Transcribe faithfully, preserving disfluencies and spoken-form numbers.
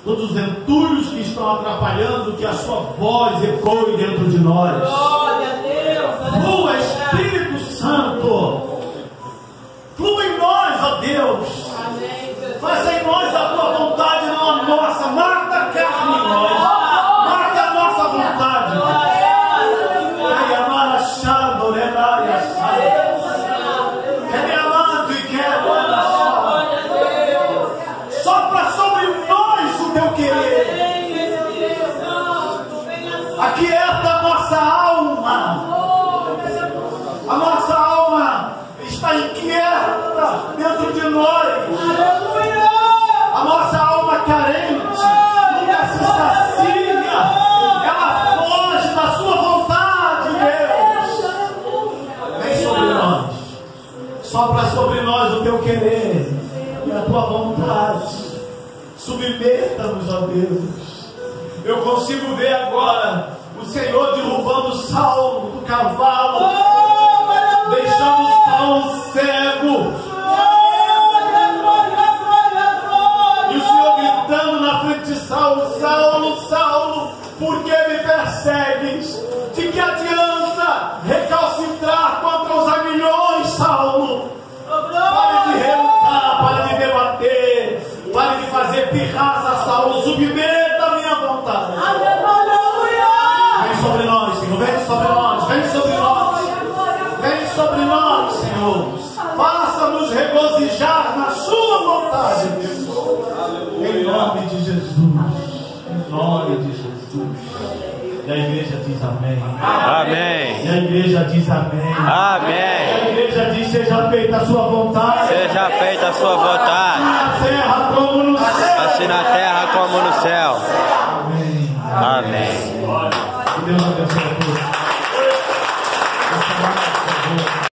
todos os entulhos que estão atrapalhando que a sua voz ecoe dentro de nós. Glória a Deus. Flua, Espírito Santo, flua em nós, ó Deus. Amém. Faça em nós a tua vontade, não a nossa. Mata a carne em nós, mata a nossa vontade. Ai, amar achado, levar e achado. Quer me amando e quer sopra sobre nós o teu querer. Aquieta a nossa alma. A nossa alma está inquieta dentro de nós. A nossa alma carente nunca se sacia. Ela foge da sua vontade, Deus. Vem sobre nós. Sopra sobre nós o teu querer e a tua vontade. Submeta-nos, ó Deus. Eu consigo ver agora o Senhor derrubando Saulo do cavalo, deixando Saulo cego. E o Senhor gritando na frente de Saulo: Saulo, Saulo, por que me persegues? De que adianta recalcitrar contra os aguilhões, Saulo? Pare de relutar, pare de debater, pare de fazer pirraça, Saulo. Submeta a minha vontade. Vem sobre nós, Senhor, vem sobre nós, vem sobre nós, vem sobre nós, Senhor. Faça-nos regozijar na sua vontade, Deus. Em nome de Jesus, em nome de Jesus. E a igreja diz amém. Amém. E a igreja diz amém. Amém. E a igreja diz: seja feita a sua vontade. Seja feita a sua vontade. Na terra como no céu. Assim na terra como no céu. Amém. Amém. Que Deus abençoe a todos.